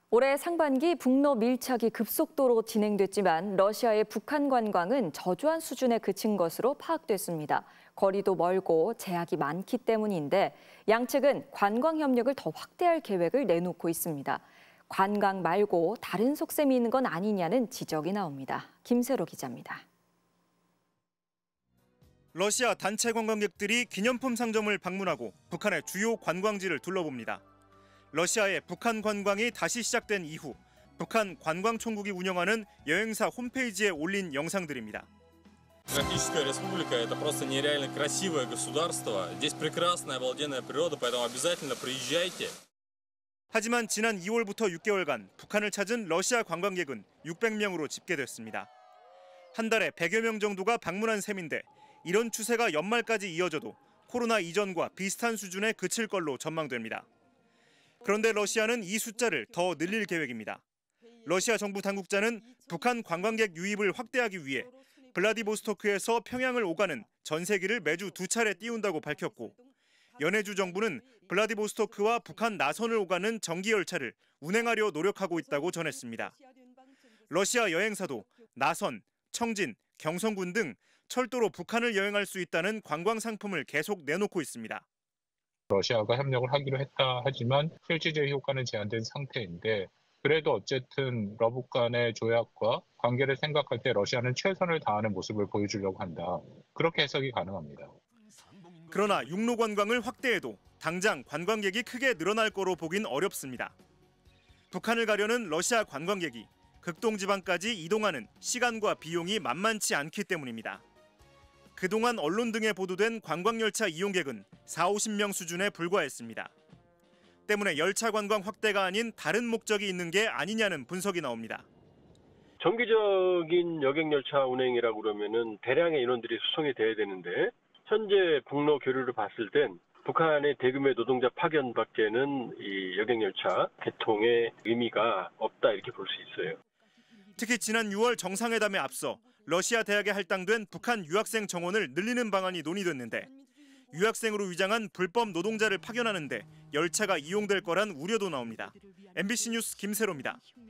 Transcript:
올해 상반기 북러 밀착이 급속도로 진행됐지만 러시아의 북한 관광은 저조한 수준에 그친 것으로 파악됐습니다. 거리도 멀고 제약이 많기 때문인데 양측은 관광 협력을 더 확대할 계획을 내놓고 있습니다. 관광 말고 다른 속셈이 있는 건 아니냐는 지적이 나옵니다. 김세로 기자입니다. 러시아 단체 관광객들이 기념품 상점을 방문하고 북한의 주요 관광지를 둘러봅니다. 러시아의 북한 관광이 다시 시작된 이후 북한 관광총국이 운영하는 여행사 홈페이지에 올린 영상들입니다. Российская республика – это просто нереально красивое государство. Здесь прекрасная, обалденная природа, поэтому обязательно приезжайте. 하지만 지난 2월부터 6개월간 북한을 찾은 러시아 관광객은 600명으로 집계됐습니다. 한 달에 100여 명 정도가 방문한 셈인데 이런 추세가 연말까지 이어져도 코로나 이전과 비슷한 수준에 그칠 걸로 전망됩니다. 그런데 러시아는 이 숫자를 더 늘릴 계획입니다. 러시아 정부 당국자는 북한 관광객 유입을 확대하기 위해 블라디보스토크에서 평양을 오가는 전세기를 매주 2차례 띄운다고 밝혔고 연해주 정부는 블라디보스토크와 북한 나선을 오가는 정기 열차를 운행하려 노력하고 있다고 전했습니다. 러시아 여행사도 나선, 청진, 경성군 등 철도로 북한을 여행할 수 있다는 관광 상품을 계속 내놓고 있습니다. 러시아가 협력을 하기로 했다 하지만 실질적 효과는 제한된 상태인데 그래도 어쨌든 러북 간의 조약과 관계를 생각할 때 러시아는 최선을 다하는 모습을 보여주려고 한다. 그렇게 해석이 가능합니다. 그러나 육로 관광을 확대해도 당장 관광객이 크게 늘어날 거로 보긴 어렵습니다. 북한을 가려는 러시아 관광객이 극동지방까지 이동하는 시간과 비용이 만만치 않기 때문입니다. 그동안 언론 등에 보도된 관광열차 이용객은 40~50명 수준에 불과했습니다. 때문에 열차 관광 확대가 아닌 다른 목적이 있는 게 아니냐는 분석이 나옵니다. 정기적인 여객열차 운행이라고 그러면은 대량의 인원들이 수송이 돼야 되는데 현재 북러 교류를 봤을 땐 북한의 대규모의 노동자 파견밖에는 이 여객열차 개통의 의미가 없다 이렇게 볼 수 있어요. 특히 지난 6월 정상회담에 앞서 러시아 대학에 할당된 북한 유학생 정원을 늘리는 방안이 논의됐는데 유학생으로 위장한 불법 노동자를 파견하는데 열차가 이용될 거란 우려도 나옵니다. MBC 뉴스 김세로입니다.